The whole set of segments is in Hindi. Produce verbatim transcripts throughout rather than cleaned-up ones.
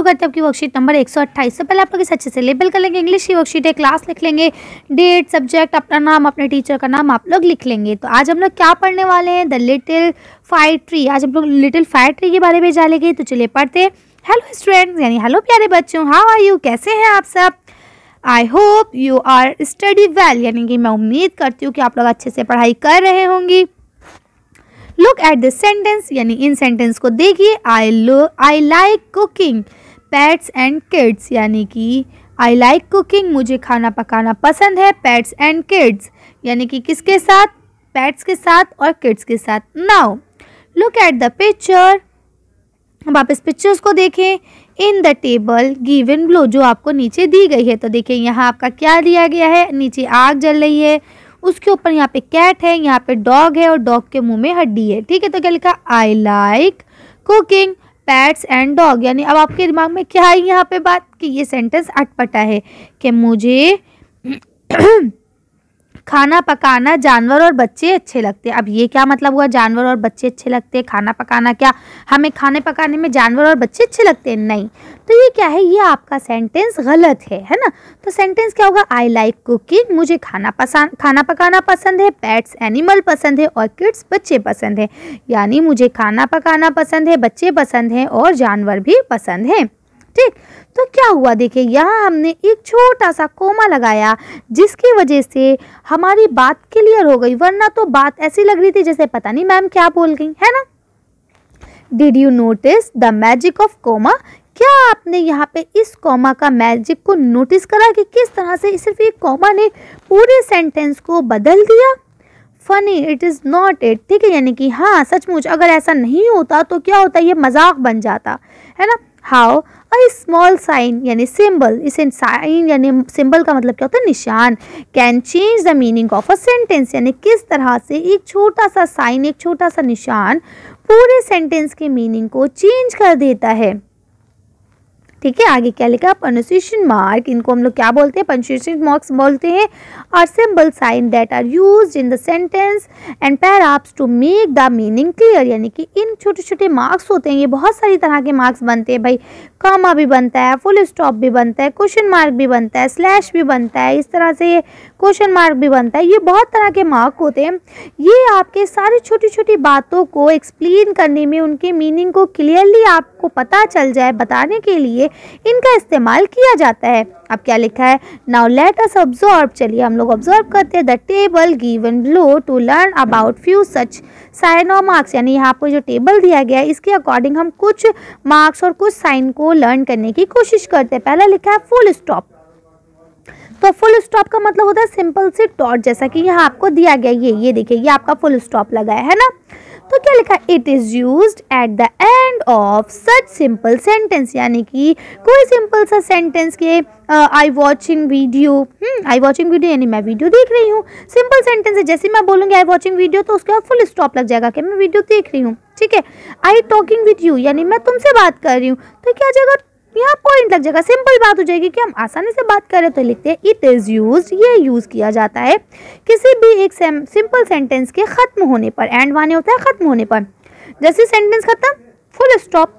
करते हैं आपकी वर्कशीट नंबर एक सौ अट्ठाईस। से पहले आप लोग इसे अच्छे से लेबल कर लेंगे। इंग्लिश की वर्कशीट है, क्लास लिख लेंगे, डेट, सब्जेक्ट, अपना नाम, अपने टीचर का नाम आप लोग लिख लेंगे। तो आज हम लोग क्या पढ़ने वाले हैं, द लिटिल फायर ट्री। आज हम लोग लिटिल फायर ट्री के बारे में जानेंगे। तो चलिए पढ़ते हैं। हेलो स्टूडेंट्स, यानी हेलो प्यारे बच्चों, हाउ आर यू, कैसे हैं आप सब। I hope you are study well, यानी कि मैं उम्मीद करती हूँ कि आप लोग अच्छे से पढ़ाई कर रहे होंगी। लुक एट दिस सेंटेंस, यानी इन सेंटेंस को देखिए। आई लो I like cooking pets and kids, यानी कि आई लाइक कुकिंग, मुझे खाना पकाना पसंद है, पेट्स एंड किड्स, यानी कि किसके साथ, पेट्स के साथ और किड्स के साथ। Now look at the picture, अब आप इस पिक्चर्स को देखें। In the table given below, जो आपको नीचे दी गई है। तो देखिए यहाँ आपका क्या दिया गया है, नीचे आग जल रही है, उसके ऊपर यहाँ पे कैट है, यहाँ पे डॉग है और डॉग के मुंह में हड्डी है। ठीक है, तो क्या लिखा, I like cooking pets and dog, यानी अब आपके दिमाग में क्या है यहाँ पे बात कि ये सेंटेंस अटपटा है कि मुझे खाना पकाना जानवर और बच्चे अच्छे लगते हैं। अब ये क्या मतलब हुआ, जानवर और बच्चे अच्छे लगते हैं, खाना पकाना, क्या हमें खाने पकाने में जानवर और बच्चे अच्छे लगते हैं, नहीं। तो ये क्या है, ये आपका सेंटेंस गलत है, है ना। तो सेंटेंस क्या होगा, आई लाइक कुकिंग, मुझे खाना पसंद खाना पकाना पसंद है, पेट्स एनिमल पसंद है और किड्स बच्चे पसंद है, यानी मुझे खाना पकाना पसंद है, बच्चे पसंद हैं और जानवर भी पसंद है। ठीक, तो क्या हुआ, देखिए यहाँ हमने एक छोटा सा कोमा लगाया जिसकी वजह से हमारी बात क्लियर हो गई, वरना तो बात ऐसी लग रही थी जैसे पता नहीं मैम क्या बोल गई, है ना। Did you notice the magic of comma, क्या आपने यहाँ पे इस कोमा का मैजिक को नोटिस करा कि किस तरह से सिर्फ एक कोमा ने पूरे सेंटेंस को बदल दिया। Funny it is not it, ठीक है, यानी कि हाँ सचमुच अगर ऐसा नहीं होता तो क्या होता, ये मजाक बन जाता, है ना। हाउ अ स्मॉल साइन, यानी सिंबल, इसे साइन यानी सिंबल का मतलब क्या होता है, निशान, can change the meaning of a sentence, यानी किस तरह से एक छोटा सा साइन, एक छोटा सा निशान पूरे सेंटेंस के मीनिंग को चेंज कर देता है। ठीक है, आगे क्या लिखा, पंक्चुएशन मार्क, इनको हम लोग क्या बोलते हैं, पंक्चुएशन मार्क्स बोलते हैं, और symbol sign that are used in the sentence and paragraphs to make the meaning clear, यानी कि इन छोटे छोटे मार्क्स होते हैं, ये बहुत सारी तरह के मार्क्स बनते हैं भाई, कॉमा भी बनता है, फुल स्टॉप भी बनता है, क्वेश्चन मार्क भी बनता है, स्लैश भी बनता है, इस तरह से ये क्वेश्चन मार्क भी बनता है, ये बहुत तरह के मार्क होते हैं। ये आपके सारी छोटी छोटी बातों को एक्सप्लेन करने में, उनके मीनिंग को क्लियरली आपको पता चल जाए बताने के लिए इनका इस्तेमाल किया जाता है। अब क्या लिखा है, नाउ लेट अस ऑब्जर्व, चलिए हम लोग ऑब्जर्व करते हैं the table given below to learn about few such sign और मार्क्स, यानी यहाँ पर जो टेबल दिया गया है इसके अकॉर्डिंग हम कुछ मार्क्स और कुछ साइन को लर्न करने की कोशिश करते हैं। पहला लिखा है फुल स्टॉप, तो फुल स्टॉप का मतलब होता है सिंपल सी डॉट, जैसा कि यहाँ आपको दिया गया, ये ये देखिए ये आपका फुल स्टॉप लगा है ना। तो क्या लिखा, it is used at the end of such simple sentence, यानी कि कोई सिंपल सा सेंटेंस के I watching video, I watching video यानी मैं वीडियो देख रही हूँ, सिंपल सेंटेंस है, जैसे मैं बोलूँगी आई वॉचिंग वीडियो तो उसके बाद फुल स्टॉप लग जाएगा कि मैं वीडियो देख रही हूँ। ठीक है, आई टॉकिंग विद यू, यानी मैं तुमसे बात कर रही हूँ, तो क्या जगह यहाँ पॉइंट लग जाएगा, सिंपल बात हो जाएगी कि हम आसानी से बात करें। तो लिखते हैं इट इज यूज्ड, ये यूज किया जाता है किसी भी एक सिंपल सेंटेंस के खत्म होने पर, एंड माने होता है खत्म होने पर, जैसे सेंटेंस खत्म full stop.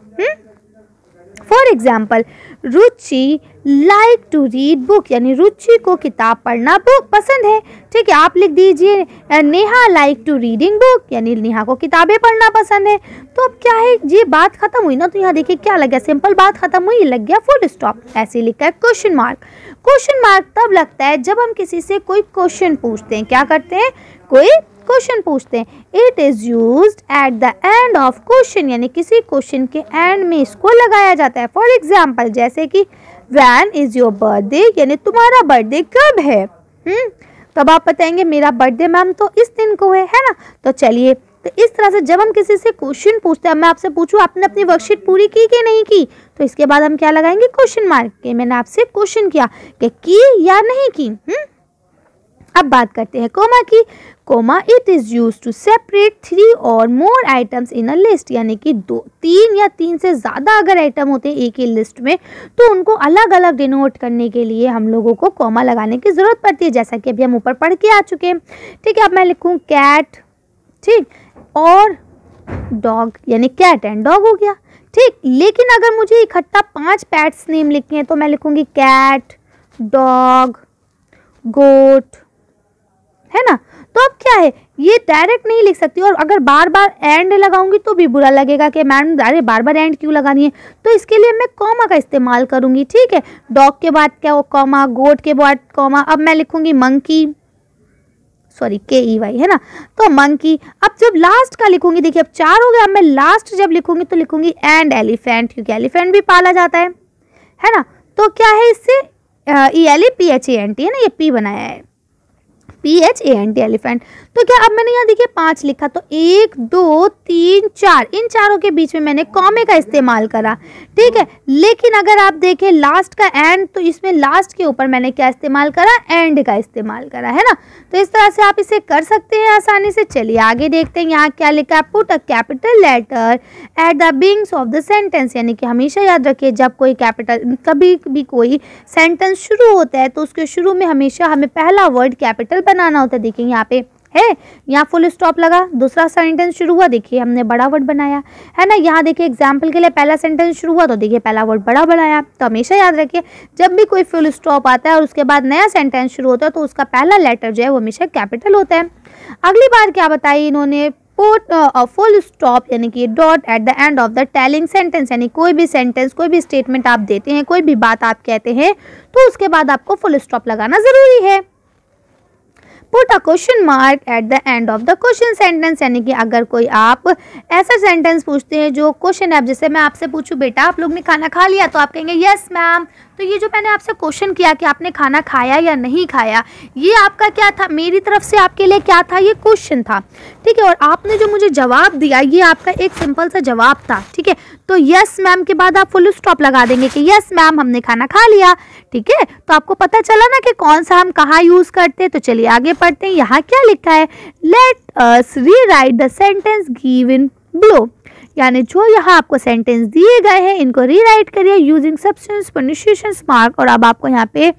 For example, Ruchi like to read book, यानी रुचि को किताब पढ़ना बुक पसंद है। ठीक है, आप लिख दीजिए Neha like to reading book, यानी नेहा को किताबें पढ़ना पसंद है। तो अब क्या है, ये बात खत्म हुई ना, तो यहाँ देखिए क्या लग गया, सिंपल बात खत्म हुई, लग गया फुल स्टॉप। ऐसे लिखा है क्वेश्चन मार्क, क्वेश्चन मार्क तब लगता है जब हम किसी से कोई क्वेश्चन पूछते हैं, क्या करते हैं, कोई क्वेश्चन पूछते हैं। It is used at the end of question, यानी किसी क्वेश्चन के एंड में इसको लगाया जाता है। फॉर एग्जाम्पल, जैसे कि व्हेन इज योर बर्थडे, यानी तुम्हारा बर्थडे कब है। हम्म तब आप बताएंगे मेरा बर्थडे मैम तो इस दिन को है, है ना। तो चलिए, तो इस तरह से जब हम किसी से क्वेश्चन पूछते हैं, मैं आपसे पूछूं आपने अपनी वर्कशीट पूरी की कि नहीं की, तो इसके बाद हम क्या लगाएंगे, क्वेश्चन मार्क के, मैंने आपसे क्वेश्चन किया कि की या नहीं की। हम्म अब बात करते हैं कोमा की। Comma it is used to separate three or more items in a list, यानी कि दो तीन या तीन से ज़्यादा अगर आइटम होते हैं एक ही लिस्ट में तो उनको अलग अलग डिनोट करने के लिए हम लोगों को कोमा लगाने की ज़रूरत पड़ती है, जैसा कि अभी हम ऊपर पढ़ के आ चुके हैं। ठीक है, अब मैं लिखूँ कैट, ठीक, और डॉग यानी कैट एंड डॉग हो गया, ठीक। लेकिन अगर मुझे इकट्ठा पांच पेट्स नेम लिखने हैं तो मैं लिखूंगी कैट, डॉग, गोट, है ना। तो अब क्या है, ये डायरेक्ट नहीं लिख सकती, और अगर बार बार एंड लगाऊंगी तो भी बुरा लगेगा कि मैम अरे बार बार एंड क्यों लगानी है। तो इसके लिए मैं कॉमा का इस्तेमाल करूंगी, ठीक है। डॉग के बाद क्या हो, कॉमा, गोट के बाद कॉमा। अब मैं लिखूंगी मंकी, सॉरी के ई वाई, है ना, तो मंकी। अब जब लास्ट का लिखूंगी, देखिए अब चार हो गया, अब मैं लास्ट जब लिखूंगी तो लिखूंगी एंड एलिफेंट, क्योंकि एलिफेंट भी पाला जाता है है ना। तो क्या है, इससे E L E P H A N T, है ना, ये पी बनाया है, P H A N T, elephant. तो क्या अब मैंने यहाँ देखिए पांच लिखा, तो एक, दो, तीन, चार, इन चारों के बीच में मैंने कॉमे का इस्तेमाल करा, ठीक है। लेकिन अगर आप देखें लास्ट का एंड, तो इसमें लास्ट के ऊपर मैंने क्या इस्तेमाल करा, एंड का इस्तेमाल करा, है ना। तो इस तरह से आप इसे कर सकते हैं आसानी से। चलिए आगे देखते हैं, यहाँ क्या लिखा है, put a capital letter at the beginning of the sentence, यानी कि हमेशा याद रखिए जब कोई कैपिटल, कभी भी कोई सेंटेंस शुरू होता है तो उसके शुरू में हमेशा हमें पहला वर्ड कैपिटल बनाना होता है। देखिए यहाँ पे है, यहाँ फुल स्टॉप लगा, दूसरा सेंटेंस शुरू हुआ, देखिए हमने बड़ा वर्ड बनाया, है ना। यहाँ देखिए एग्जाम्पल के लिए पहला सेंटेंस शुरू हुआ तो देखिए पहला वर्ड बड़ा बनाया। तो हमेशा याद रखिए जब भी कोई फुल स्टॉप आता है और उसके बाद नया सेंटेंस शुरू होता है तो उसका पहला लेटर जो है वो हमेशा कैपिटल होता है। अगली बार क्या बताई इन्होंने, पुट अ फुल स्टॉप यानी कि dot at the end of the telling sentence, यानी कोई भी सेंटेंस, कोई भी स्टेटमेंट आप देते हैं, कोई भी बात आप कहते हैं तो उसके बाद आपको फुल स्टॉप लगाना जरूरी है। Put a question mark at the end of the question sentence, यानी कि अगर कोई आप ऐसा सेंटेंस पूछते हैं जो क्वेश्चन है, जैसे मैं आपसे पूछूं बेटा आप लोग ने खाना खा लिया, तो आप कहेंगे यस मैम। तो ये जो मैंने आपसे क्वेश्चन किया कि आपने खाना खाया या नहीं खाया, ये आपका क्या था, मेरी तरफ से आपके लिए क्या था, ये क्वेश्चन था, ठीक है। और आपने जो मुझे जवाब दिया ये आपका एक सिंपल सा जवाब था, ठीक है। तो यस मैम के बाद आप फुल स्टॉप लगा देंगे कि यस मैम हमने खाना खा लिया, ठीक है। तो आपको पता चला ना कि कौन सा हम कहाँ यूज करते हैं। तो चलिए आगे पढ़ते हैं, यहाँ क्या लिखा है, let us rewrite the sentence given below, यानी जो यहाँ आपको सेंटेंस दिए गए हैं इनको रीराइट करिए यूजिंग सब्स्टिट्यूशंस, पंक्चुएशंस, मार्क। और अब आपको यहाँ पे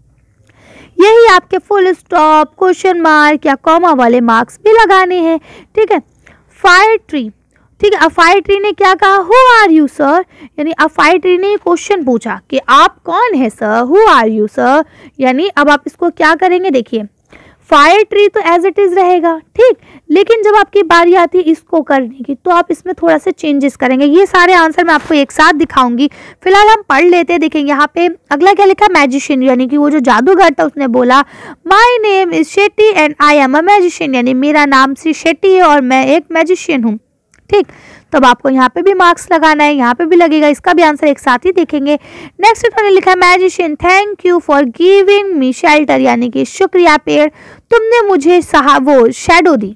यही आपके फुल स्टॉप, क्वेश्चन मार्क या कॉमा वाले मार्क्स भी लगाने हैं, ठीक है। फायर ट्री, ठीक है। अब फायर ट्री ने क्या कहा, हु आर यू सर, यानी अब फायर ट्री ने क्वेश्चन पूछा कि आप कौन है sir, who are you sir, यानी अब आप इसको क्या करेंगे, देखिए फायर ट्री तो एज इट इज रहेगा, ठीक। लेकिन जब आपकी बारी आती है इसको करने की तो आप इसमें थोड़ा सा चेंजेस करेंगे। ये सारे आंसर मैं आपको एक साथ दिखाऊंगी, फिलहाल हम पढ़ लेते हैं। देखेंगे यहाँ पे अगला क्या लिखा, मैजिशियन, यानी कि वो जो जादूगर था उसने बोला my name is Shetty and I am a magician, यानी मेरा नाम श्री शेट्टी है और मैं एक मैजिशियन हूँ, ठीक। तो अब आपको यहाँ पे भी मार्क्स लगाना है, यहाँ पे भी लगेगा, इसका भी आंसर एक साथ ही देखेंगे। नेक्स्ट इन्होंने लिखा है magician thank you for giving me shelter, यानी कि शुक्रिया पेड़, तुमने मुझे सहा वो शेडो दी,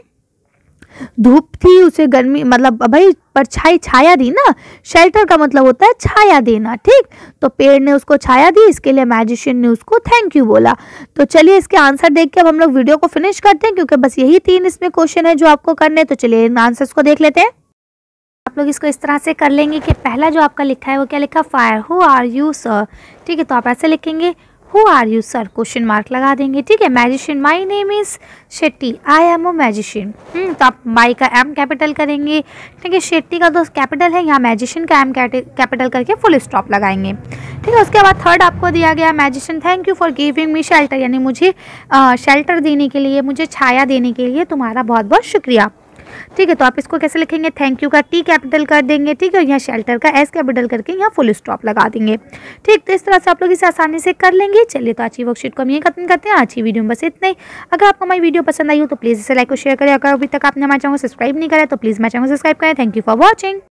धूप थी उसे गर्मी मतलब भाई परछाई छाया दी ना, शेल्टर का मतलब होता है छाया देना, ठीक। तो पेड़ ने उसको छाया दी, इसके लिए मैजिशियन ने उसको थैंक यू बोला। तो चलिए इसके आंसर देख के अब हम लोग वीडियो को फिनिश करते हैं, क्योंकि बस यही तीन इसमें क्वेश्चन है जो आपको करने। तो चलिए इन आंसर्स को देख लेते हैं। आप लोग इसको इस तरह से कर लेंगे कि पहला जो आपका लिखा है वो क्या लिखा, fire, who are you sir, ठीक है। तो आप ऐसे लिखेंगे who are you sir, question mark लगा देंगे, ठीक है। Magician my name is Shetty, I am a magician, तो आप माई का एम कैपिटल करेंगे, ठीक है। शेट्टी का तो कैपिटल है, यहाँ मैजिशियन का एम कैपिटल करके फुल स्टॉप लगाएंगे, ठीक है। उसके बाद थर्ड आपको दिया गया magician thank you for giving me shelter, यानी मुझे शेल्टर देने के लिए, मुझे छाया देने के लिए तुम्हारा बहुत बहुत शुक्रिया, ठीक है। तो आप इसको कैसे लिखेंगे, थैंक यू का टी कैपिटल कर देंगे, ठीक है। यहाँ शेल्टर का एस कैपिटल करके यहाँ फुल स्टॉप लगा देंगे, ठीक। तो इस तरह से आप लोग इसे आसानी से कर लेंगे। चलिए तो आज की वर्कशीट को हम यही खत्म करते हैं। आज की वीडियो में बस इतना ही। अगर आपको हमारी वीडियो पसंद आई हो तो प्लीज़ इसे लाइक और शेयर करें। अगर अभी तक आपने हमारे चैनल को सब्सक्राइब नहीं करा तो प्लीज़ हमारे चैनल को सब्सक्राइब करें। Thank you for watching.